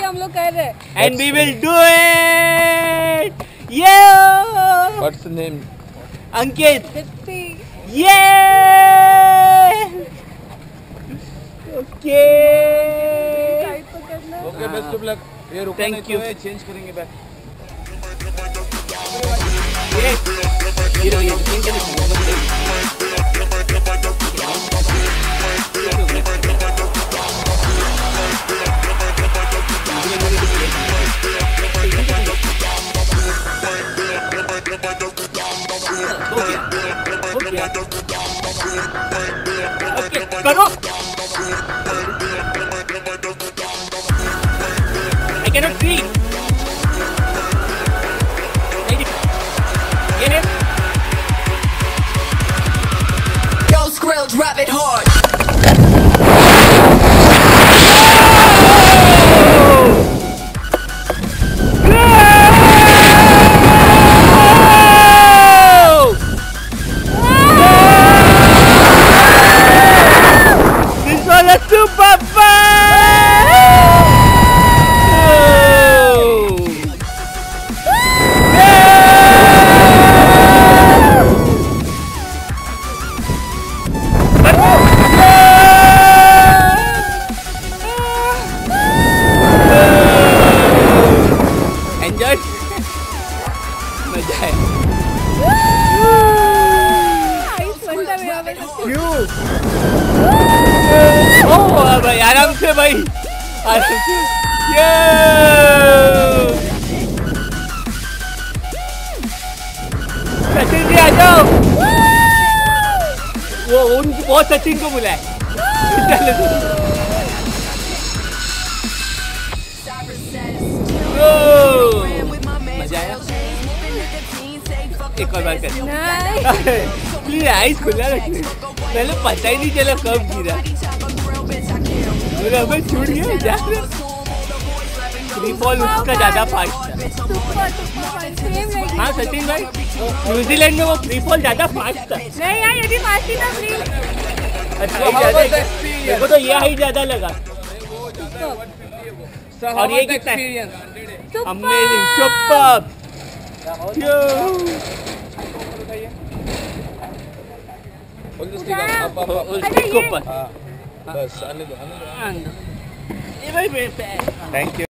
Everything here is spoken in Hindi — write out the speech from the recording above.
इसलिए हम लोग कर रहे हैं। And we will do it. Yeah. What's the name? Ankit. Deepti. Yeah. Okay. Side पकड़ना। Okay, best of luck. ये रुको Thank नहीं you. तो ये change करेंगे बैग। करो। I cannot see. Get it? Yo, Skrill, drop it hard. This was a super fun! Enjoy? मजा है। क्यों? ओह भाई आराम से भाई, आराम से। सचिन जी आ जाओ। वो सचिन को बुलाए। मजा आया? एक और बार कर। प्लीज आइस खुला रखिए। पहले पता ही नहीं चला कब गिरा। हमें छूट गया। फ्री फॉल उसका ज्यादा फास्ट था। हाँ सचिन भाई, न्यूजीलैंड में वो फ्री फॉल ज्यादा फास्ट था। नहीं यार, यदि फास्ट ही था फ्री। अच्छा मेरे को तो ये हाइट ज्यादा लगा। और ये कितना है? Amazing, super. बस आने दो। Thank you.